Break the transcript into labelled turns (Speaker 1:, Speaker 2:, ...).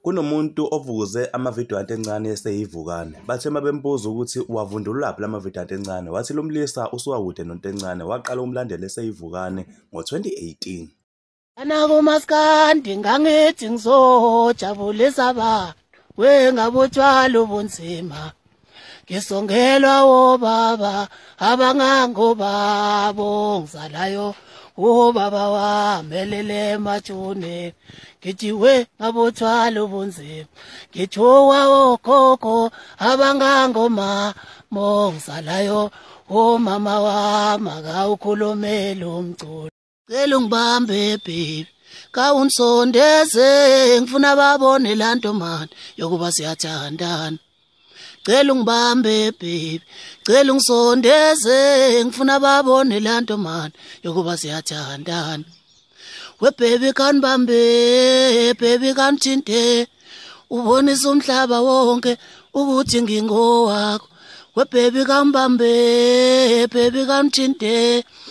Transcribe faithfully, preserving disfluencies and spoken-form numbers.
Speaker 1: Kunomuntu ovuze amavidiyo kaNtencane eseyivukane. Bathe mabembuza ukuthi uwavundululaphi la mavidiyo kaNtencane, wathi lo mlisa usuwakude noNtencane waqala umlandela eseyivukane ngo twenty eighteen.
Speaker 2: Anako maskandi ngangithi ngizojabulisa abantu wengabotshwala ubunzima. Ngisongelwa obaba abangangobabo ngizalayo ubaba wamelele majune. Ngijiwe ngabotshwala ubunzima ngithuwa okhokho abangangoma ngizalayo umama wami akawukhulumela umculo. Cela ungibambe baby kawunsondeze ngifuna babone la ntomani yokuba siyathandana. Cela ungibambe baby cela ungisondeze ngifuna babone la ntomani yokuba siyathandana. We baby kanibambe baby kanithinte ubonisa umhlaba wonke ukuthi ngingowakho. We baby kanibambe baby kanithinte